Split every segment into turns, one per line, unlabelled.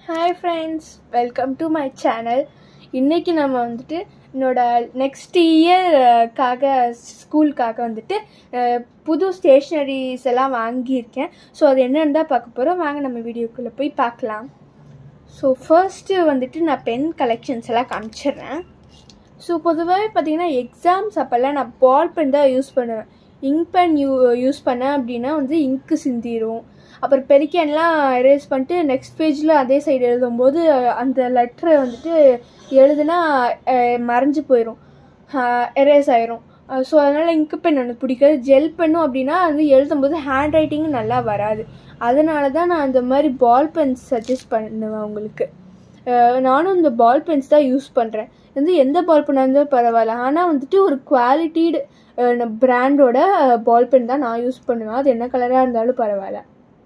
Hi friends, welcome to my channel. இன்னைக்கு நம்ம வந்துட்டு என்னோட நெக்ஸ்ட் இயர்க்காக ஸ்கூலுக்காக வந்துட்டு புது ஸ்டேஷ்னரிஸ் எல்லாம் வாங்கியிருக்கேன். ஸோ அது என்னென்னு தான் பார்க்க போகிறோம். வாங்க நம்ம வீடியோக்குள்ளே போய் பார்க்கலாம். ஸோ ஃபர்ஸ்ட்டு வந்துட்டு நான் பென் கலெக்ஷன்ஸ் எல்லாம் காமிச்சிடுறேன். ஸோ பொதுவாகவே பார்த்தீங்கன்னா எக்ஸாம்ஸ் அப்போல்லாம் நான் பால் பென் தான் யூஸ் பண்ணுவேன். இங்க் பென் யூஸ் பண்ணேன் அப்படின்னா வந்து இங்க்கு சிந்திரும். அப்புறம் பெரிக்கன்லாம் எரேஸ் பண்ணிட்டு நெக்ஸ்ட் பேஜில் அதே சைடு எழுதும்போது அந்த லெட்டரை வந்துட்டு எழுதுனா மறைஞ்சு போயிடும், எரேஸ் ஆயிரும். ஸோ அதனால் இங்கு பென் எனக்கு பிடிக்காது. ஜெல் பென்னும் அப்படின்னா அது எழுதும்போது ஹேண்ட் ரைட்டிங்கும் நல்லா வராது. அதனால தான் நான் அந்த மாதிரி பால் பென்ஸ் சஜஸ்ட் பண்ணுவேன் உங்களுக்கு. நானும் இந்த பால் பென்ஸ் தான் யூஸ் பண்ணுறேன். வந்து எந்த பால் பென்னாக இருந்தாலும் பரவாயில்ல, ஆனால் வந்துட்டு ஒரு குவாலிட்டிடு பிராண்டோட பால் பென் தான் நான் யூஸ் பண்ணுவேன். அது என்ன கலராக இருந்தாலும் பரவாயில்ல.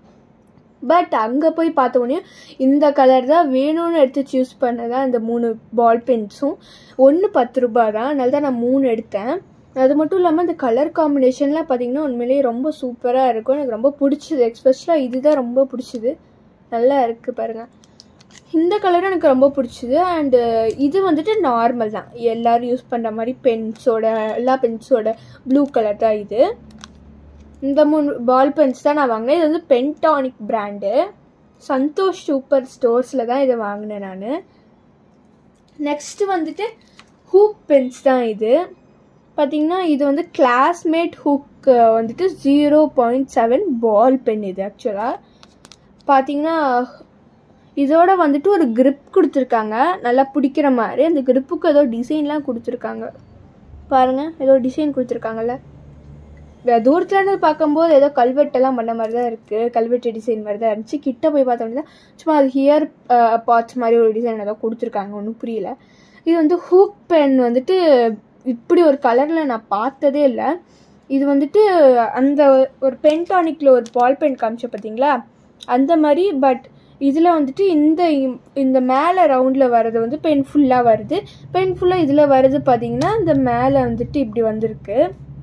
பட் அங்கே போய் பார்த்தோன்னே இந்த கலர் தான் வேணும்னு எடுத்து சூஸ் பண்ணதான் இந்த 3 பால் பென்ஸும். ஒன்று 10 ரூபா தான், அதனால தான் நான் 3 எடுத்தேன். அது மட்டும் இல்லாமல் இந்த கலர் காம்பினேஷன்லாம் பார்த்திங்கன்னா உண்மையிலேயே ரொம்ப சூப்பராக இருக்கும். எனக்கு ரொம்ப பிடிச்சிது. எக்ஸ்பெஷலாக இதுதான் ரொம்ப பிடிச்சிது. நல்லா இருக்குது பாருங்கள். இந்த கலரும் எனக்கு ரொம்ப பிடிச்சிது. அண்டு இது வந்துட்டு நார்மல் தான், எல்லோரும் யூஸ் பண்ணுற மாதிரி பென்ஸோட எல்லா பென்ஸோட ப்ளூ கலர் தான் இது. இந்த 3 பால் பென்ஸ் தான் நான் வாங்கினேன். இது வந்து பென்டானிக் பிராண்டு. சந்தோஷ் சூப்பர் ஸ்டோர்ஸில் தான் இதை வாங்கினேன் நான். நெக்ஸ்ட்டு வந்துட்டு ஹூக் பென்ஸ் தான் இது. பார்த்திங்கன்னா இது வந்து கிளாஸ்மேட் ஹூக் வந்துட்டு 0.7 பால் பென். இது ஆக்சுவலாக பார்த்திங்கன்னா இதோட வந்துட்டு ஒரு கிரிப் கொடுத்துருக்காங்க, நல்லா பிடிக்கிற மாதிரி. அந்த கிரிப்புக்கு ஏதோ டிசைன்லாம் கொடுத்துருக்காங்க பாருங்கள், ஏதோ டிசைன் கொடுத்துருக்காங்கல்ல. தூரத்தில் இருந்து பார்க்கும்போது ஏதோ கல்வெட்டெல்லாம் பண்ண மாதிரி தான் இருக்குது, கல்வெட்டு டிசைன் மாதிரி தான் இருந்துச்சு. கிட்ட போய் பார்த்தோம்னா சும்மா அது ஹியர் பார்ட்ஸ் மாதிரி ஒரு டிசைன் ஏதோ கொடுத்துருக்காங்க, ஒன்றும் புரியல. இது வந்து ஹூக் பென் வந்துட்டு இப்படி ஒரு கலரில் நான் பார்த்ததே இல்லை. இது வந்துட்டு அந்த ஒரு பென்டானிக்கில் ஒரு பால் பென் காமிச்ச பார்த்தீங்களா, அந்த மாதிரி. பட் இதில் வந்துட்டு இந்த மேலே ரவுண்டில் வர்றது வந்து பென் ஃபுல்லாக வருது. பென் ஃபுல்லாக இதில் வருது பார்த்தீங்கன்னா இந்த மேலே வந்துட்டு இப்படி வந்திருக்கு.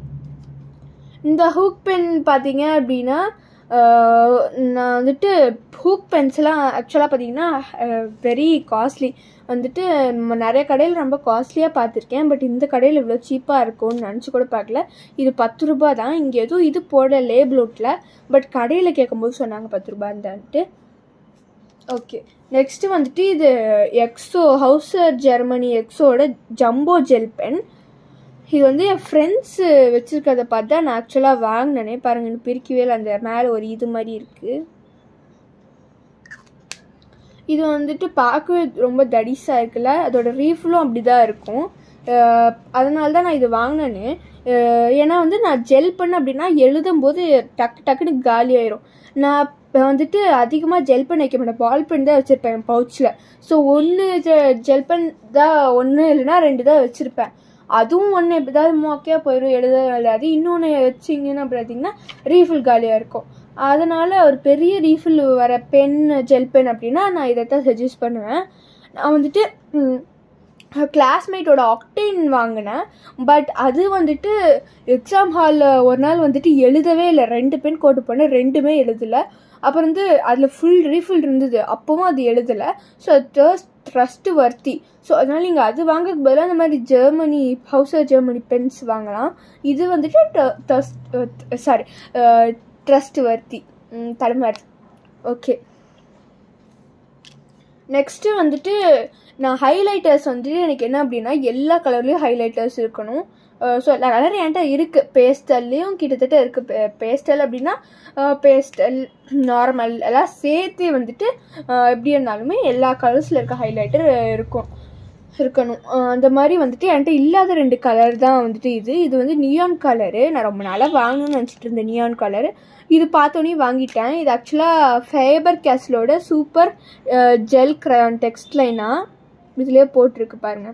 இந்த ஹூக் பென் பார்த்தீங்க அப்படின்னா நான் வந்துட்டு ஹூக் பென்ஸ்லாம் ஆக்சுவலாக பார்த்தீங்கன்னா வெரி காஸ்ட்லி. வந்துட்டு நம்ம நிறைய கடையில் ரொம்ப காஸ்ட்லியாக பார்த்துருக்கேன். பட் இந்த கடையில் இவ்வளோ சீப்பாக இருக்கும்னு நினச்சி கூட பார்க்கல. இது 10 ரூபா தான். இங்கே எதுவும் இது போட லேபிளோட்டில், பட் கடையில் கேட்கும்போது சொன்னாங்க 10 ரூபான்ட்டு. ஓகே, நெக்ஸ்ட்டு வந்துட்டு இது எக்ஸோ ஹவுசர் ஜெர்மனி எக்ஸோட ஜம்போ ஜெல் பென். இது வந்து என் ஃப்ரெண்ட்ஸு வச்சுருக்கிறத பார்த்தா நான் ஆக்சுவலாக வாங்கினேனே. பாருங்கள், பிரிக்கவே இல்லை, அந்த மேலே ஒரு இது மாதிரி இருக்குது. இது வந்துட்டு பார்க்கவே ரொம்ப தடிசாக இருக்குல்ல, அதோட ரீஃபிலும் அப்படி தான் இருக்கும். அதனால தான் நான் இது வாங்கினேன்னு. ஏன்னா வந்து நான் ஜெல் பென் அப்படின்னா எழுதும்போது டக்குன்னு காலி ஆயிரும். நான் வந்துட்டு அதிகமாக ஜெல் பென் வைக்க மாட்டேன், பால் பென் தான் வச்சுருப்பேன் என் பவுச்சில். ஸோ ஒன்று ஜெல் பென் தான், ஒன்று இல்லைன்னா 2 தான் வச்சுருப்பேன். அதுவும் ஒன்று எப்படிதாவது மோக்கையாக போயிடும், எழுதாது. இன்னொன்று வச்சிங்கன்னு பார்த்தீங்கன்னா ரீஃபில் காலியாக இருக்கும். அதனால் ஒரு பெரிய ரீஃபில் வர பென் ஜெல் பென் அப்படின்னா நான் இதை தான் சஜஸ்ட் பண்ணுவேன். நான் வந்துட்டு கிளாஸ்மேட்டோட ஆக்டேன் வாங்கினேன். பட் அது வந்துட்டு எக்ஸாம் ஹாலில் ஒரு நாள் வந்துட்டு எழுதவே இல்லை. 2 பென் கோட்டு பண்ணேன், 2மே எழுதலை. அப்புறம் வந்து அதில் ஃபுல் ரீஃபில் இருந்தது, அப்போவும் அது எழுதலை. So trust வர்த்தி. ஸோ அதனால் நீங்கள் அது வாங்கிறதுக்கு பதிலாக இந்த மாதிரி ஜெர்மனி ஹவுசர் ஜெர்மனி பென்ஸ் வாங்கலாம். இது வந்துட்டு ட்ரஸ்ட் வர்த்தி தலைமாரி. ஓகே, நெக்ஸ்ட்டு வந்துட்டு நான் ஹைலைட்டர்ஸ் வந்துட்டு எனக்கு என்ன அப்படின்னா எல்லா கலர்லேயும் ஹைலைட்டர்ஸ் இருக்கணும். ஸோ எல்லா கலர் என்கிட்ட இருக்குது. பேஸ்டல்லையும் கிட்டத்தட்ட இருக்குது. பேஸ்டல் அப்படின்னா பேஸ்டல் நார்மல் எல்லாம் சேர்த்து வந்துட்டு எப்படி இருந்தாலுமே எல்லா கலர்ஸில் இருக்க ஹைலைட்டர் இருக்கணும். அந்த மாதிரி வந்துட்டு என்கிட்ட இல்லாத 2 கலர் தான் வந்துட்டு இது வந்து நியான் கலரு. நான் ரொம்ப நாளாக வாங்கணும்னு நினச்சிட்டு இருந்தேன் நியான் கலரு. இது பார்த்தோன்னே வாங்கிட்டேன். இது ஆக்சுவலாக ஃபேபர் கேஸ்லோட சூப்பர் ஜெல் கிரையான் டெக்ஸ்ட் லைனாக இதுலேயே போட்டிருக்கு பாருங்கள்.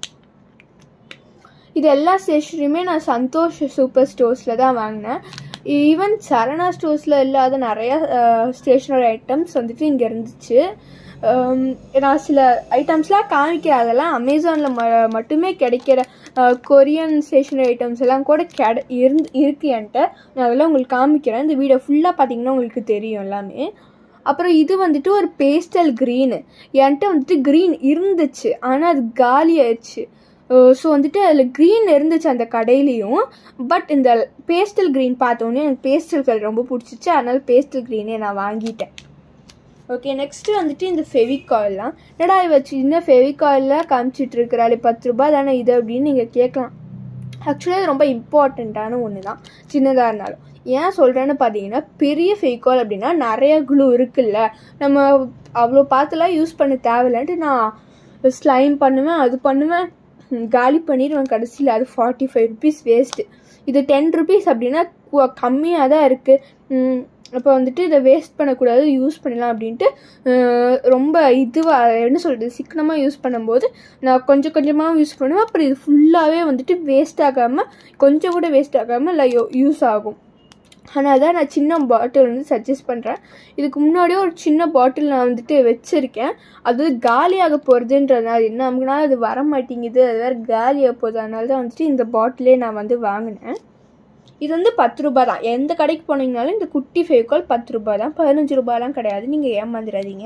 இது எல்லா ஸ்டேஷ்னரியுமே நான் சந்தோஷ் சூப்பர் ஸ்டோர்ஸில் தான் வாங்கினேன். ஈவன் சரணா ஸ்டோர்ஸில் இல்லாத நிறையா ஸ்டேஷ்னரி ஐட்டம்ஸ் வந்துட்டு இங்கே இருந்துச்சு. நான் சில ஐட்டம்ஸ்லாம் காமிக்கிறேன், அதெல்லாம் அமேசானில் மட்டுமே கிடைக்கிற கொரியன் ஸ்டேஷ்னரி ஐட்டம்ஸ் எல்லாம் கூட இருக்கு என்கிட்ட. நான் அதெல்லாம் உங்களுக்கு காமிக்கிறேன். இந்த வீடியோ ஃபுல்லாக பார்த்தீங்கன்னா உங்களுக்கு தெரியும் எல்லாமே. அப்புறம் இது வந்துட்டு ஒரு பேஸ்டல் க்ரீனு. என்கிட்ட வந்துட்டு க்ரீன் இருந்துச்சு, ஆனால் அது காலி ஆயிடுச்சு. ஸோ வந்துட்டு அதில் க்ரீன் இருந்துச்சு அந்த கடையிலையும். பட் இந்த பேஸ்டல் க்ரீன் பார்த்தோன்னே எனக்கு பேஸ்டல் கலர் ரொம்ப பிடிச்சிச்சு, அதனால் பேஸ்டல் க்ரீனே நான் வாங்கிட்டேன். ஓகே, நெக்ஸ்ட்டு வந்துட்டு இந்த ஃபெவிகால்லாம். என்னடா இவ சின்ன ஃபெவிகால்லாம் காமிச்சிட்ருக்கிறாள், 10 ரூபா தானே இது அப்படின்னு நீங்கள் கேட்கலாம். ஆக்சுவலி அது ரொம்ப இம்பார்ட்டண்ட்டான ஒன்று தான், சின்னதாக இருந்தாலும். ஏன் சொல்கிறேன்னு பார்த்தீங்கன்னா, பெரிய ஃபெவிகால் அப்படின்னா நிறைய க்ளூ இருக்குல்ல, நம்ம அவ்வளோ பார்த்துலாம் யூஸ் பண்ண தேவையில்லன்ட்டு நான் ஸ்லைம் பண்ணுவேன், அது பண்ணுவேன், காலி பண்ணிடுவேன் கடைசியில். அது 45 ருபீஸ் வேஸ்ட்டு. இது 10 ருபீஸ் அப்படின்னா கம்மியாக தான் இருக்குது. அப்போ வந்துட்டு இதை வேஸ்ட் பண்ணக்கூடாது, யூஸ் பண்ணலாம் அப்படின்ட்டு ரொம்ப இதுவாக என்ன சொல்கிறது, சிக்கனமாக யூஸ் பண்ணும்போது நான் கொஞ்சம் கொஞ்சமாக யூஸ் பண்ணுவேன். அப்புறம் இது ஃபுல்லாகவே வந்துட்டு வேஸ்ட் ஆகாமல், கொஞ்சம் கூட வேஸ்ட் ஆகாமல் இல்லை யூஸ் ஆகும். ஆனால் தான் நான் சின்ன பாட்டில் வந்து சஜஸ்ட் பண்ணுறேன். இதுக்கு முன்னாடியே ஒரு சின்ன பாட்டில் நான் வந்துட்டு வச்சுருக்கேன், அது காலியாக போகிறதுன்றதுனால என்ன நமக்குனா அது வர மாட்டேங்குது, அது வேறு காலியாக போகுது. அதனால தான் வந்துட்டு இந்த பாட்டிலே நான் வந்து வாங்கினேன். இது வந்து 10 ரூபா தான். எந்த கடைக்கு போனீங்கனாலும் இந்த குட்டி ஃபெவிகால் 10 ரூபா தான், 15 ரூபாலாம் கிடையாது, நீங்கள் ஏமாந்துடாதீங்க.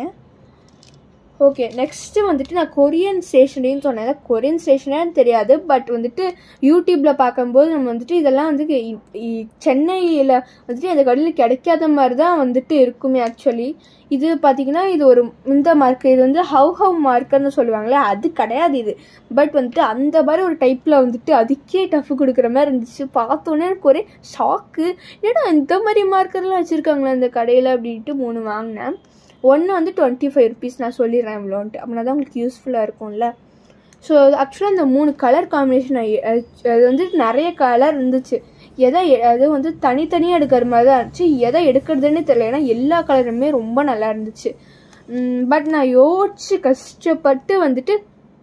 ஓகே, நெக்ஸ்ட்டு வந்துட்டு நான் கொரியன் ஸ்டேஷனரின்னு சொன்னேன். கொரியன் ஸ்டேஷனரின்னு தெரியாது, பட் வந்துட்டு யூடியூப்பில் பார்க்கும்போது நம்ம வந்துட்டு இதெல்லாம் வந்து சென்னையில் வந்துட்டு அந்த கடையில் கிடைக்காத மாதிரி தான் வந்துட்டு இருக்குமே. ஆக்சுவலி இது பார்த்திங்கன்னா இது ஒரு இந்த மார்க்கு, இது வந்து ஹவ் மார்க்குன்னு சொல்லுவாங்களே, அது கிடையாது இது. பட் வந்துட்டு அந்த மாதிரி ஒரு டைப்பில் வந்துட்டு அதுக்கே டஃப் கொடுக்குற மாதிரி இருந்துச்சு. பார்த்தோன்னே எனக்கு ஒரே ஷாக்கு, ஏன்னா இந்த மாதிரி மார்க்கர்லாம் வச்சுருக்காங்களே அந்த கடையில் அப்படின்ட்டு 3 வாங்கினேன். ஒன்று வந்து 25 ருபீஸ், நான் சொல்லிடுறேன் இவ்வளோன்ட்டு, அப்படின்னா தான் உங்களுக்கு யூஸ்ஃபுல்லாக இருக்கும்ல. ஸோ ஆக்சுவலாக இந்த 3 கலர் காம்பினேஷன் அது வந்து நிறைய கலர் இருந்துச்சு. அது வந்து தனித்தனியாக எடுக்கிற மாதிரி தான் இருந்துச்சு, எதை எடுக்கிறதுன்னு தெரியல, ஏன்னா எல்லா கலருமே ரொம்ப நல்லா இருந்துச்சு. பட் நான் யோசிச்சு கஷ்டப்பட்டு வந்துட்டு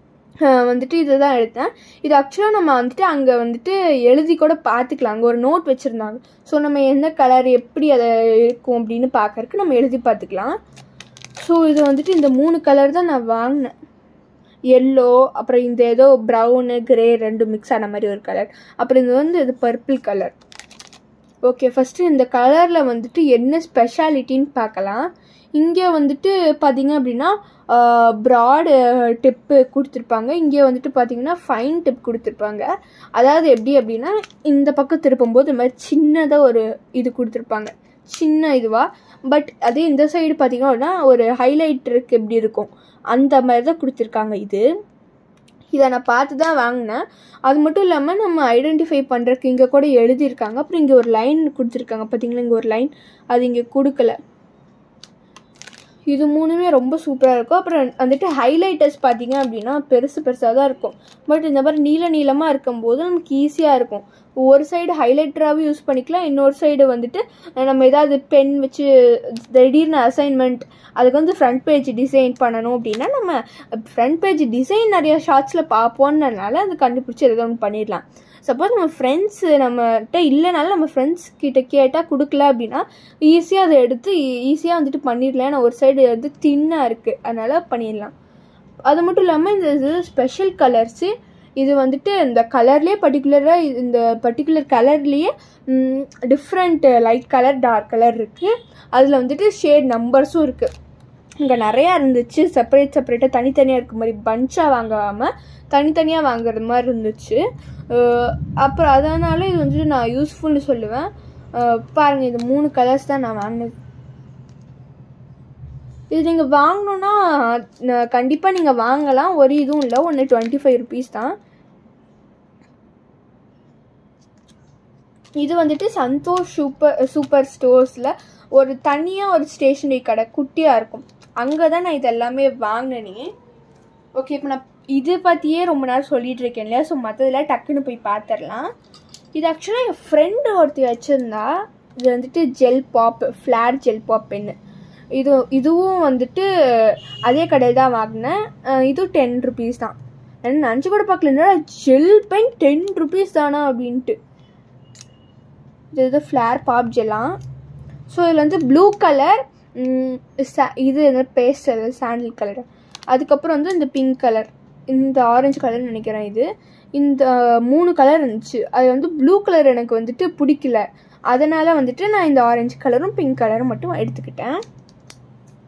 இதை தான் எடுத்தேன். இது ஆக்சுவலாக நம்ம வந்துட்டு அங்கே வந்துட்டு எழுதி கூட பார்த்துக்கலாம், அங்கே ஒரு நோட் வச்சுருந்தாங்க. ஸோ நம்ம என்ன கலர் எப்படி அதை இருக்கும் அப்படின்னு பார்க்கறதுக்கு நம்ம எழுதி பார்த்துக்கலாம். ஸோ இது வந்துட்டு இந்த 3 கலர் தான் நான் வாங்கினேன், எல்லோ, அப்புறம் இந்த ஏதோ ப்ரௌனு கிரே 2 மிக்ஸ் ஆன மாதிரி ஒரு கலர், அப்புறம் இது வந்து இது பர்பிள் கலர். ஓகே, ஃபஸ்ட்டு இந்த கலரில் வந்துட்டு என்ன ஸ்பெஷாலிட்டின்னு பார்க்கலாம். இங்கே வந்துட்டு பார்த்திங்க அப்படின்னா ப்ராடு டிப்பு கொடுத்துருப்பாங்க, இங்கே வந்துட்டு பார்த்திங்கன்னா ஃபைன் டிப் கொடுத்துருப்பாங்க. அதாவது எப்படி அப்படின்னா இந்த பக்கம் திருப்பும்போது இந்த மாதிரி சின்னதாக ஒரு இது கொடுத்துருப்பாங்க, சின்ன இதுவாக. பட் அதே இந்த சைடு பார்த்திங்க அப்படின்னா ஒரு ஹைலைட்டருக்கு எப்படி இருக்கும் அந்த மாதிரி தான் கொடுத்துருக்காங்க. இதை நான் பார்த்து தான் வாங்கினேன். அது மட்டும் இல்லாமல் நம்ம ஐடென்டிஃபை பண்ணுறதுக்கு இங்கே கூட எழுதியிருக்காங்க. அப்புறம் இங்கே ஒரு லைன் கொடுத்துருக்காங்க பார்த்திங்களா, இங்கே ஒரு லைன், அது இங்கே கொடுக்கல. இது 3மே ரொம்ப சூப்பராக இருக்கும். அப்புறம் வந்துட்டு ஹைலைட்டர்ஸ் பார்த்திங்க அப்படின்னா பெருசாக தான் இருக்கும். பட் இந்த மாதிரி நீளமாக இருக்கும்போது நமக்கு ஈஸியாக இருக்கும். ஒரு சைடு ஹைலைட்டராகவும் யூஸ் பண்ணிக்கலாம், இன்னொரு சைடு வந்துட்டு நம்ம ஏதாவது பென் வச்சு திடீர்னு அசைன்மெண்ட் அதுக்கு வந்து ஃப்ரண்ட் பேஜ் டிசைன் பண்ணணும் அப்படின்னா நம்ம ஃப்ரண்ட் பேஜ் டிசைன் நிறைய ஷார்ட்ஸில் பார்ப்போன்றனால அது கண்டுபிடிச்சி எதாவது ஒன்று பண்ணிடலாம். சப்போஸ் நம்ம ஃப்ரெண்ட்ஸு நம்மகிட்ட இல்லைனாலும் நம்ம ஃப்ரெண்ட்ஸ் கிட்ட கேட்டால் கொடுக்கல அப்படின்னா ஈஸியாக அதை எடுத்து ஈஸியாக வந்துட்டு பண்ணிடலாம். ஏன்னா ஒரு சைடு வந்து தின்னாக இருக்குது, அதனால் பண்ணிடலாம். அது மட்டும் இல்லாமல் இந்த ஸ்பெஷல் கலர்ஸு, இது வந்துட்டு இந்த கலர்லேயே பர்டிகுலராக இந்த பர்டிகுலர் கலர்லேயே different light colour dark colour இருக்குது. அதில் வந்துட்டு ஷேட் நம்பர்ஸும் இருக்குது. இங்கே நிறையா இருந்துச்சு, செப்பரேட்டாக தனித்தனியாக இருக்க மாதிரி, பஞ்சாக வாங்காமல் தனித்தனியாக வாங்குறது மாதிரி இருந்துச்சு. அப்புறம் அதனால் இது வந்துட்டு நான் யூஸ்ஃபுல்னு சொல்லுவேன். பாருங்கள், இது 3 கலர்ஸ் தான் நான் வாங்கினது. இது நீங்கள் வாங்கணுன்னா கண்டிப்பாக நீங்கள் வாங்கலாம், ஒரு இதுவும் இல்லை, ஒன்று 25 ருபீஸ் தான். இது வந்துட்டு சந்தோஷ் சூப்பர் ஸ்டோர்ஸில் ஒரு தனியாக ஒரு ஸ்டேஷனரி கடை குட்டியாக இருக்கும், அங்கே தான் நான் இது எல்லாமே வாங்கினேனே. ஓகே, இப்போ நான் இது பற்றியே ரொம்ப நேரம் சொல்லிகிட்டு இருக்கேன் இல்லையா, ஸோ மற்றதில் டக்குன்னு போய் பார்த்துடலாம். இது ஆக்சுவலாக என் ஃப்ரெண்டு ஒருத்தி வச்சுருந்தா. இது வந்துட்டு gel pop, Flair gel pop pen. இதுவும் வந்துட்டு அதே கடையில் தான் வாங்கினேன். இதுவும் 10 ருபீஸ் தான். நான் நினச்சி கூட பார்க்கல, என்னடா ஜெல் பென் 10 ருபீஸ் தானா அப்படின்ட்டு. இது ஃப்ளார் பாப் ஜெல்லாம். ஸோ இதில் வந்து ப்ளூ கலர், இது பேஸ்டல் சாண்டில் கலர், அதுக்கப்புறம் வந்து இந்த பிங்க் கலர், இந்த ஆரஞ்சு கலர் நினைக்கிறேன். இந்த 3 கலர் இருந்துச்சு. அது வந்து ப்ளூ கலர் எனக்கு வந்துட்டு பிடிக்கல, அதனால் வந்துட்டு நான் இந்த ஆரஞ்சு கலரும் பிங்க் கலரும் மட்டும் எடுத்துக்கிட்டேன்.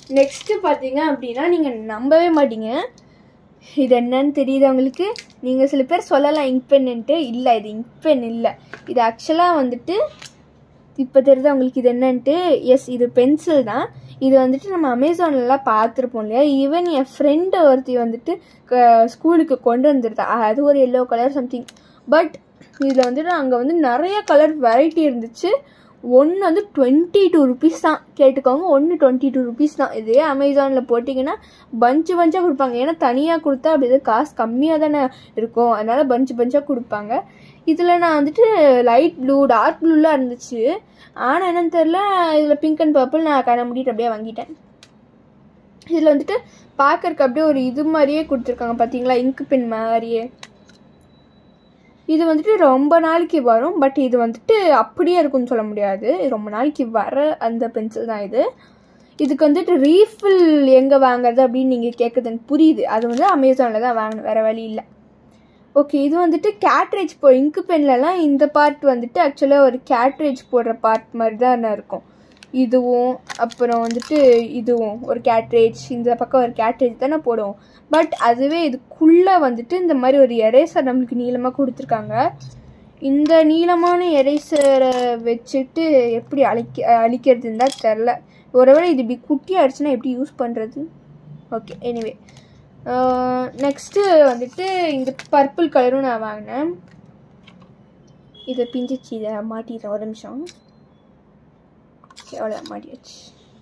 நெக்ஸ்ட்டு பார்த்தீங்க அப்படின்னா நீங்கள் நம்பவே மாட்டீங்க. இது என்னன்னு தெரியுது உங்களுக்கு? நீங்கள் சில பேர் சொல்லலாம் இங்க் பென்னுன்ட்டு. இல்லை, இது இங்க் பென் இல்லை. இது ஆக்சுவலாக வந்துட்டு இப்போ தெரியுது உங்களுக்கு இது என்னன்ட்டு. எஸ், இது பென்சில் தான். இது வந்துட்டு நம்ம அமேசான்லலாம் பார்த்துருப்போம் இல்லையா? ஈவன் என் ஃப்ரெண்டு ஒருத்தி வந்துட்டு ஸ்கூலுக்கு கொண்டு வந்துருந்தா. அது ஒரு எல்லோ கலர் சம்திங். பட் இதில் வந்துட்டு அங்கே வந்து நிறைய கலர் வெரைட்டி இருந்துச்சு. ஒன்று வந்து 22 ருபீஸ் தான். கேட்டுக்கோங்க, ஒன்று 22 ருபீஸ் தான். இதே அமேசானில் போட்டிங்கன்னா பஞ்சாக கொடுப்பாங்க. ஏன்னா தனியாக கொடுத்தா அப்படி காசு கம்மியாக தானே இருக்கும். அதனால் பஞ்சாக கொடுப்பாங்க. இதில் நான் வந்துட்டு லைட் ப்ளூ, டார்க் ப்ளூலாம் இருந்துச்சு. ஆனால் என்னன்னு தெரில, இதில் பிங்க் அண்ட் பர்பிள் நான் கண்ண மூடிட்டு அப்படியே வாங்கிட்டேன். இதில் வந்துட்டு பார்க்கறக்கு அப்படியே ஒரு இது மாதிரியே கொடுத்துருக்காங்க பார்த்தீங்களா, இங்க் பென் மாதிரியே. இது வந்துட்டு ரொம்ப நாளைக்கு வரும். பட் இது வந்துட்டு அப்படியே இருக்குன்னு சொல்ல முடியாது. இது ரொம்ப நாளைக்கு வர அந்த பென்சில் தான் இது. இதுக்கு வந்துட்டு ரீஃபில் எங்கே வாங்குறது அப்படின்னு நீங்கள் கேட்குறது எனக்கு புரியுது. அது வந்து அமேசானில் தான் வாங்கணும், வேறு வழி இல்லை. ஓகே, இது வந்துட்டு கேட்ரேஜ் இங்கு பென்லலாம் இந்த பார்ட் வந்துட்டு ஆக்சுவலாக ஒரு கேட்ரேஜ் போடுற பார்ட் மாதிரி தான் இருக்கும். இதுவும் அப்புறம் வந்துட்டு இதுவும் ஒரு கேட்ரேஜ், இந்த பக்கம் ஒரு கேட்ரேஜ் தானே போடுவோம். பட் அதுவே இதுக்குள்ளே வந்துட்டு இந்த மாதிரி ஒரு எரேசர் நம்மளுக்கு நீளமாக கொடுத்துருக்காங்க. இந்த நீளமான எரேசரை வச்சுட்டு எப்படி அழிக்கிறதுன்னு தான் தெரில. ஒருவேளை இது இப்படி குட்டி ஆயிடுச்சுன்னா எப்படி யூஸ் பண்ணுறது? ஓகே, எனிவே நெக்ஸ்ட்டு வந்துட்டு இந்த பர்பிள் கலரும் நான் வாங்கினேன். இதை பிஞ்சிச்சு, இதை மாட்டிடுறேன் ஒரு நிமிஷம். எவ்வளோ மாட்டியாச்சு.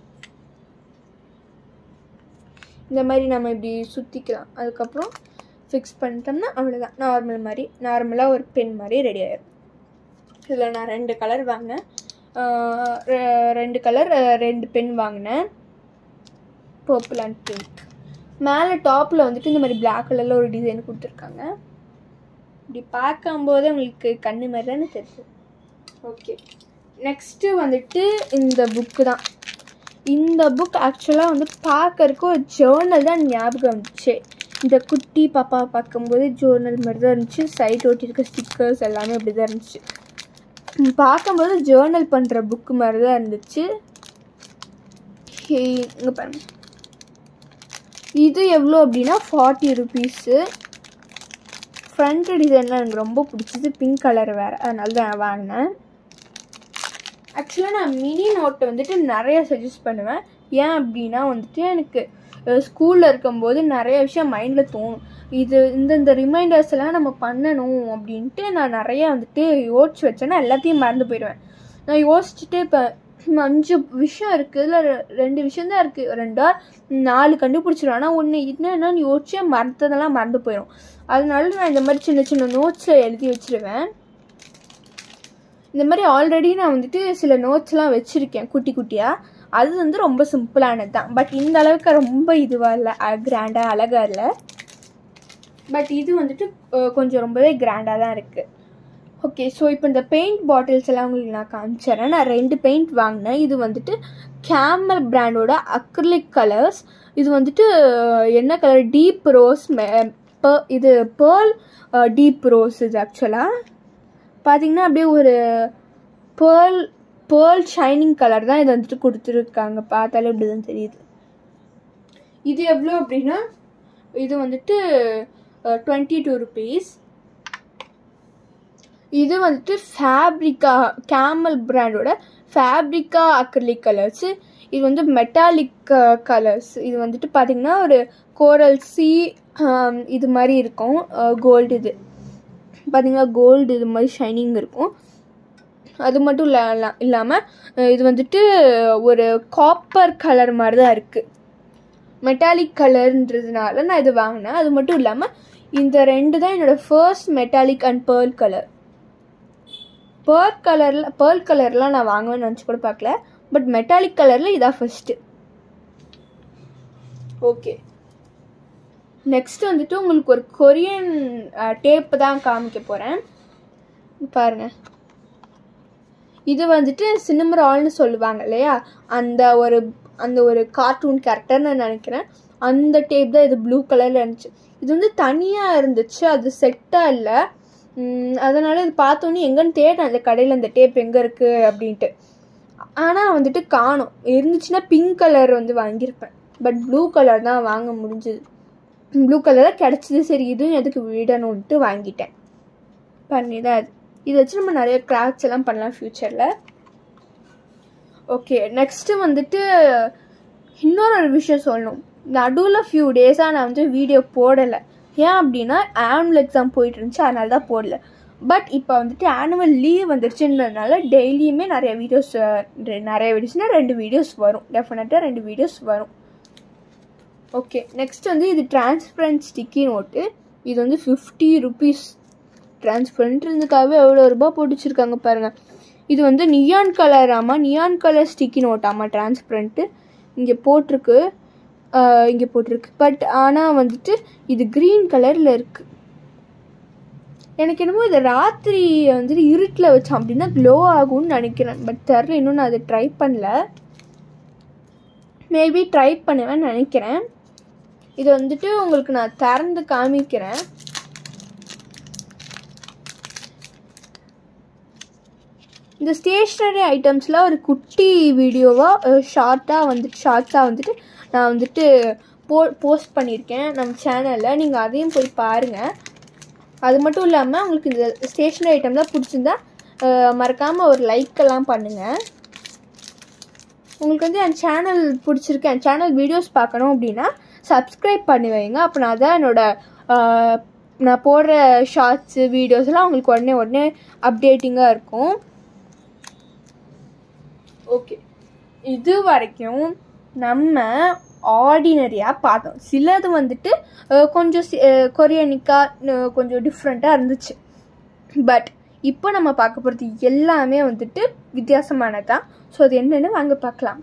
இந்த மாதிரி நம்ம இப்படி சுற்றிக்கலாம். அதுக்கப்புறம் ஃபிக்ஸ் பண்ணிட்டோம்னா அவ்வளோதான். நார்மலாக ஒரு பென் மாதிரி ரெடி ஆயிடும். இதில் நான் 2 கலர் வாங்கினேன். 2 பென் வாங்கினேன், பர்பிள் அண்ட் பிங்க். மேலே டாப்பில் வந்துட்டு இந்த மாதிரி பிளாக் கலரில் ஒரு டிசைன் கொடுத்துருக்காங்க. இப்படி பார்க்கும்போது உங்களுக்கு கண்ணு மாதிரி தானே தெரியுது. ஓகே, நெக்ஸ்ட்டு வந்துட்டு இந்த புக்கு தான். இந்த புக் ஆக்சுவலாக வந்து பார்க்கறக்கு ஒரு ஜேர்னல் தான் ஞாபகம் வந்துச்சு. இந்த குட்டி பாப்பா பார்க்கும்போது ஜேர்னல் மாதிரி தான் இருந்துச்சு. சைட் ஒட்டியிருக்க ஸ்டிக்கர்ஸ் எல்லாமே அப்படி தான் இருந்துச்சு. பார்க்கும்போது ஜேர்னல் பண்ணுற புக்கு மாதிரி தான் இருந்துச்சு. இங்கே பாருங்க, இது எவ்வளோ அப்படின்னா 40 ருபீஸு. ஃப்ரண்ட் டிசைன்லாம் எனக்கு ரொம்ப பிடிச்சது, பிங்க் கலர் வேறு, அதனால தான் நான் வாங்கினேன். ஆக்சுவலாக நான் மினி நோட்டை வந்துட்டு நிறைய சஜஸ்ட் பண்ணுவேன். ஏன் அப்படின்னா வந்துட்டு எனக்கு ஸ்கூலில் இருக்கும்போது நிறைய விஷயம் மைண்டில் தோணும். இந்த ரிமைண்டர்ஸ் எல்லாம் நம்ம பண்ணணும் அப்படின்ட்டு நான் நிறைய வந்துட்டு யோசிச்சு வச்சேன்னா எல்லாத்தையும் மறந்து போயிடுவேன். நான் யோசிச்சுட்டு இப்போ 5 விஷயம் இருக்குது, இல்லை 2 விஷயந்தான் இருக்குது, 2 or 4 கண்டுபிடிச்சிடும். ஆனால் ஒன்று என்னென்னு யோசிச்சே மறந்ததெல்லாம் மறந்து போயிடும். அதனால நான் இந்த மாதிரி சின்ன சின்ன நோட்ஸில் எழுதி வச்சுருவேன். இந்த மாதிரி ஆல்ரெடி நான் வந்துட்டு சில நோட்ஸ்லாம் வச்சுருக்கேன் குட்டி குட்டியாக. அது வந்து ரொம்ப சிம்பிளானது தான். பட் இந்த அளவுக்கு ரொம்ப இதுவாக இல்லை, கிராண்டாக அழகாக இல்லை. பட் இது வந்துட்டு கொஞ்சம் ரொம்பவே கிராண்டாக தான் இருக்குது. ஓகே, ஸோ இப்போ இந்த பெயிண்ட் பாட்டில்ஸ் எல்லாம் உங்களுக்கு நான் காமிச்சிடறேன். நான் 2 பெயிண்ட் வாங்கினேன். இது வந்துட்டு கேமல் பிராண்டோட அக்ரிலிக் கலர்ஸ். இது வந்துட்டு என்ன கலர், டீப் ரோஸ். இது பேர்ல் டீப் ரோஸ். இது ஆக்சுவலாக பார்த்தீங்கன்னா அப்படியே ஒரு பேர்ல் ஷைனிங் கலர் தான் இது வந்துட்டு கொடுத்துருக்காங்க. பார்த்தாலே இப்படி தான் தெரியுது. இது எவ்வளோ அப்படின்னா இது வந்துட்டு 22 ருபீஸ். இது வந்துட்டு ஃபேப்ரிக்கா, கேமல் பிராண்டோட ஃபேப்ரிக்கா அக்ரிலிக் கலர்ஸு. இது வந்து மெட்டாலிக் கலர்ஸ். இது வந்துட்டு பார்த்திங்கன்னா ஒரு கோரல் சி இது மாதிரி இருக்கும். கோல்டு, இது பார்த்திங்கன்னா கோல்டு இது மாதிரி ஷைனிங் இருக்கும். அது மட்டும் இல்லாமல் இது வந்துட்டு ஒரு காப்பர் கலர் மாதிரி தான் இருக்குது. மெட்டாலிக் கலர்ன்றதுனால நான் இது வாங்கினேன். அது மட்டும் இல்லாமல் இந்த 2 தான் என்னோடய first metallic and pearl colour. Pearl கலர்லாம் நான் வாங்குவேன்னு நினச்சி கூட பார்க்கல. பட் மெட்டாலிக் கலரில் இதான் ஃபஸ்ட்டு. ஓகே, நெக்ஸ்ட் வந்துட்டு உங்களுக்கு ஒரு கொரியன் டேப்பு தான் காமிக்க போகிறேன். பாருங்கள், இது வந்துட்டு சினிமரால்னு சொல்லுவாங்க இல்லையா, அந்த ஒரு கார்ட்டூன் கேரக்டர்னு நினைக்கிறேன். அந்த டேப் தான் இது ப்ளூ கலரில் இருந்துச்சு. இது வந்து தனியாக இருந்துச்சு, அது செட்டாக இல்லை. அதனால் இது பார்த்தோன்னே எங்கன்னு தேட்டேன் அந்த கடையில் அந்த டேப் எங்கே இருக்குது அப்படின்ட்டு. ஆனால் வந்துட்டு காணோம். இருந்துச்சுன்னா பிங்க் கலர் வந்து வாங்கியிருப்பேன். பட் ப்ளூ கலர் தான் வாங்க முடிஞ்சது. ப்ளூ கலரில் கிடச்சிது. சரி இதுவும் எதுக்கு விடணுன்ட்டு வாங்கிட்டேன். பாருங்க இதான் அது. இதை வச்சு நம்ம நிறைய கிராஃப்ட்ஸ் எல்லாம் பண்ணலாம் ஃப்யூச்சரில். ஓகே, நெக்ஸ்ட்டு வந்துட்டு இன்னொரு விஷயம் சொல்லணும். நடுவில் ஃபியூ டேஸாக நான் வந்து வீடியோ போடலை. ஏன் அப்படின்னா ஆனுவல் எக்ஸாம் போயிட்டு இருந்துச்சு, அதனால தான் போடல. பட் இப்போ வந்துட்டு ஆனுவல் லீவ் வந்துருச்சுன்றதுனால டெய்லியுமே நிறைய வீடியோஸ்னால் 2 வீடியோஸ் வரும். டெஃபினட்டாக 2 வீடியோஸ் வரும். ஓகே, நெக்ஸ்ட் வந்து இது டிரான்ஸ்பரண்ட் ஸ்டிக்கி நோட்டு. இது வந்து 50 rupees. டிரான்ஸ்பரண்ட் இருந்துக்காகவே எவ்வளோ ரூபா போட்டு வச்சுருக்காங்க பாருங்கள். இது வந்து நியான் கலர் ஸ்டிக்கி நோட்டாமா டிரான்ஸ்பரண்ட்டு. இங்கே போட்டிருக்கு. பட் ஆனால் வந்துட்டு இது க்ரீன் கலரில் இருக்குது. எனக்கு என்னமோ இதை ராத்திரி வந்துட்டு இருட்டில் வச்சோம் அப்படின்னா க்ளோ ஆகும்னு நினைக்கிறேன். பட் தெரில, இன்னும் நான் அதை ட்ரை பண்ணல. மேபி ட்ரை பண்ணுவேன்னு நினைக்கிறேன். இதை வந்துட்டு உங்களுக்கு நான் திறந்து காமிக்கிறேன். இந்த ஸ்டேஷ்னரி ஐட்டம்ஸில் ஒரு குட்டி வீடியோவாக ஷார்ட்ஸாக வந்துட்டு நான் வந்துட்டு போஸ்ட் பண்ணியிருக்கேன் நம்ம சேனலில். நீங்கள் அதையும் போய் பாருங்கள். அது மட்டும் இல்லாமல் உங்களுக்கு இந்த ஸ்டேஷ்னரி ஐட்டம்லாம் பிடிச்சிருந்தா மறக்காமல் ஒரு லைக்கெல்லாம் பண்ணுங்கள். உங்களுக்கு வந்து என் சேனல் பிடிச்சிருக்கு, என் சேனல் வீடியோஸ் பார்க்கணும் அப்படின்னா சப்ஸ்கிரைப் பண்ணி வைங்க. அப்போ நான் தான் நான் போடுற ஷார்ட்ஸு வீடியோஸ்லாம் உங்களுக்கு உடனே அப்டேட்டிங்காக இருக்கும். ஓகே, இது வரைக்கும் நம்ம ஆர்டினரியாக பார்த்தோம். சிலது வந்துட்டு கொஞ்சம் கொரியனிக்காக கொஞ்சம் டிஃப்ரெண்ட்டாக இருந்துச்சு. பட் இப்போ நம்ம பார்க்க போகிறது எல்லாமே வந்துட்டு வித்தியாசமானதான். ஸோ அது என்னென்னு வாங்க பார்க்கலாம்.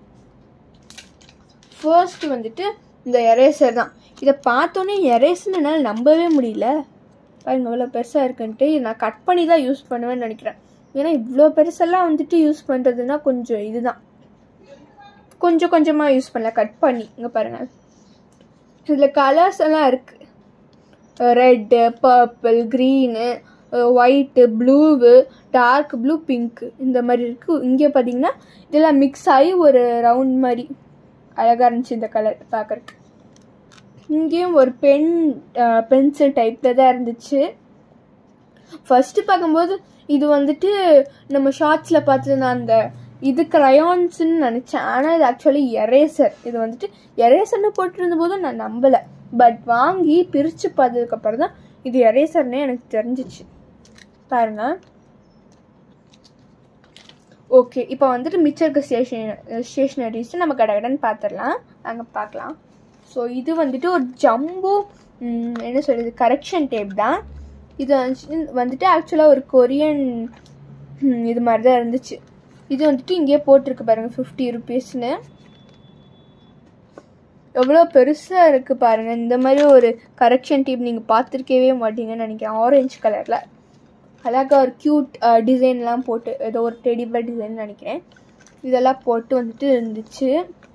ஃபர்ஸ்ட் வந்துட்டு இந்த எரேசர் தான். இதை பார்த்தோன்னே எரேசர்னு என்னால் நம்பவே முடியல. பாருங்க இவ்வளோ பெருசாக இருக்குன்ட்டு. நான் கட் பண்ணி தான் யூஸ் பண்ணுவேன்னு நினைக்கிறேன். ஏன்னா இவ்வளோ பெருசெல்லாம் வந்துட்டு யூஸ் பண்ணுறதுனா கொஞ்சம் இதுதான், கொஞ்சமாக யூஸ் பண்ணல, கட் பண்ணி. இங்கே பாருங்கள், இதில் கலர்ஸ் எல்லாம் இருக்குது. Red, purple, green, white, blue, dark blue, pink, இந்த மாதிரி இருக்குது. இங்கே பார்த்தீங்கன்னா இதெல்லாம் மிக்ஸ் ஆகி ஒரு ரவுண்ட் மாதிரி அழகாக இருந்துச்சு இந்த கலர் பார்க்குறதுக்கு. இங்கேயும் ஒரு பென்சில் டைப்பில் தான் இருந்துச்சு. ஃபஸ்ட்டு பார்க்கும்போது இது வந்துட்டு நம்ம ஷார்ட்ஸில் பார்த்துருந்த அந்த இது க்ரையான்ஸ்ன்னு நினச்சேன். ஆனால் இது ஆக்சுவலி எரேசர். இது வந்துட்டு எரேசர்னு போட்டிருந்த போதும் நான் நம்பலை. பட் வாங்கி பிரித்து பார்த்ததுக்கப்புறம் தான் இது எரேசர்னே எனக்கு தெரிஞ்சிச்சு. பாருங்க. ஓகே, இப்போ வந்துட்டு மிச்சம் இருக்க ஸ்டேஷ்னரிஸ் நம்ம கடன்னு பார்த்துடலாம். அங்கே பார்க்கலாம். ஸோ இது வந்துட்டு ஒரு ஜம்போ என்ன சொல்கிறது கரெக்ஷன் டேப் தான். இது வந்துட்டு ஆக்சுவலாக ஒரு கொரியன் இது மாதிரி தான் இருந்துச்சு. இது வந்துட்டு இங்கேயே போட்டிருக்கு பாருங்கள் 50 rupeesன்னு. எவ்வளோ பெருசாக இருக்குது பாருங்கள். இந்த மாதிரி ஒரு கரெக்ஷன் டேப் நீங்கள் பார்த்துருக்கவே மாட்டீங்கன்னு நினைக்கிறேன். ஆரஞ்சு கலரில் அழகாக ஒரு க்யூட் டிசைன்லாம் போட்டு, ஏதோ ஒரு டெடிபர் டிசைன் நினைக்கிறேன், இதெல்லாம் போட்டு வந்துட்டு இருந்துச்சு.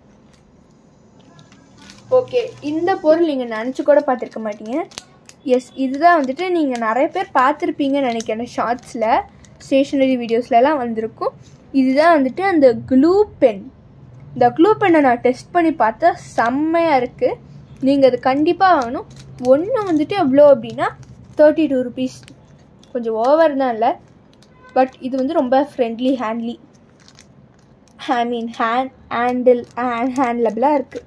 ஓகே, இந்த பொருள் நீங்கள் நினச்சி கூட பார்த்துருக்க மாட்டீங்க. எஸ், இதுதான் வந்துட்டு நீங்கள் நிறைய பேர் பார்த்துருப்பீங்கன்னு நினைக்கிறேன். ஷார்ட்ஸில் ஸ்டேஷ்னரி வீடியோஸ்லலாம் வந்திருக்கும். இதுதான் வந்துட்டு அந்த க்ளூ பென். இந்த க்ளூ பென்னை நான் டெஸ்ட் பண்ணி பார்த்தா செம்மையாக இருக்குது. நீங்கள் அது கண்டிப்பாக வாங்கணும். ஒன்று வந்துட்டு எவ்வளோ அப்படின்னா 32 rupees. கொஞ்சம் ஓவர் தான் இல்லை, பட் இது வந்து ரொம்ப ஃப்ரெண்ட்லி ஹேண்ட்லபிளாக இருக்குது.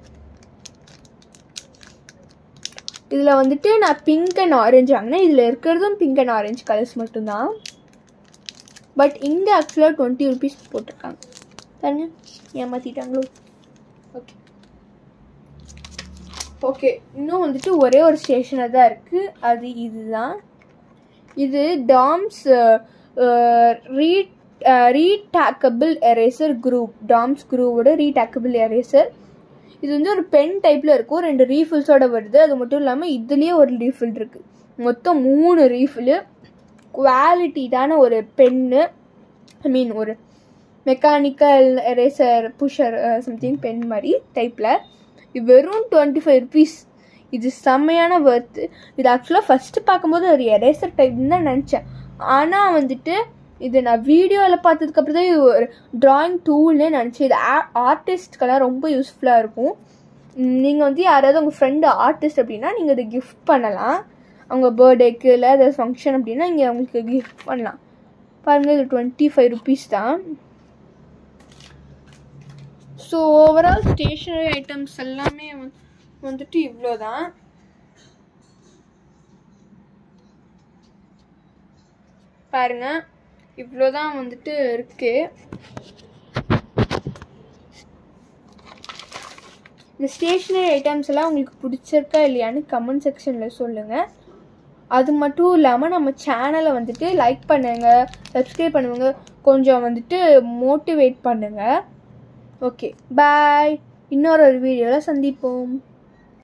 இதில் வந்துட்டு நான் பிங்க் அண்ட் ஆரஞ்சு வாங்கினேன். இதில் இருக்கிறதும் பிங்க் அண்ட் ஆரஞ்சு கலர்ஸ் மட்டும்தான். பட் இங்கே ஆக்சுவலாக 20 rupees போட்டிருக்காங்க. தானே ஏமாற்றிட்டாங்களோ. ஓகே, இன்னும் வந்துட்டு ஒரே ஒரு ஸ்டேஷனாக தான் இருக்குது. அது இதுதான். இது DOMS retractable eraser group. DOMS குரூவோட ரீடாக்கபிள் எரேசர். இது வந்து ஒரு பென் டைப்பில் இருக்கும். 2 ரீஃபில்ஸோடு வருது. அது மட்டும் இல்லாமல் இதுலேயே ஒரு ரீஃபில் இருக்குது. மொத்தம் 3 ரீஃபில். குவாலிட்டியான ஒரு பென்னு, ஒரு mechanical eraser pusher something pen மாதிரி டைப்பில். இது வெறும் 25 rupees. இது செம்மையான ஒர்த்து. இது ஆக்சுவலாக ஃபஸ்ட்டு பார்க்கும்போது ஒரு எரேசர் டைப்னு தான் நினச்சேன். ஆனால் வந்துட்டு இது நான் வீடியோவில் பார்த்ததுக்கப்புறம் தான் இது ஒரு ட்ராயிங் டூல்னே நினச்சேன். இது ஆர்டிஸ்ட்கெல்லாம் ரொம்ப யூஸ்ஃபுல்லாக இருக்கும். நீங்கள் வந்து யாராவது உங்கள் ஃப்ரெண்டு ஆர்டிஸ்ட் அப்படின்னா நீங்கள் அதை கிஃப்ட் பண்ணலாம். அவங்க பர்த்டேக்கு இல்லை ஏதாவது ஃபங்க்ஷன் அப்படின்னா இங்கே அவங்களுக்கு கிஃப்ட் பண்ணலாம். பாருங்கள், இது 25 rupees தான். ஸோ ஓவரால் ஸ்டேஷ்னரி ஐட்டம்ஸ் எல்லாமே வந்துட்டு இவ்வளோ தான். பாருங்கள், இவ்வளோ தான் வந்துட்டு இருக்குது. இந்த ஸ்டேஷ்னரி ஐட்டம்ஸ் எல்லாம் உங்களுக்கு பிடிச்சிருக்கா இல்லையான்னு கமெண்ட் செக்ஷனில் சொல்லுங்கள். அது மட்டும் இல்லாமல் நம்ம சேனலை வந்துட்டு லைக் பண்ணுங்கள், சப்ஸ்கிரைப் பண்ணுங்க, கொஞ்சம் வந்துட்டு மோட்டிவேட் பண்ணுங்கள். Okay, bye. இன்னொரு வீடியோவில் சந்திப்போம்.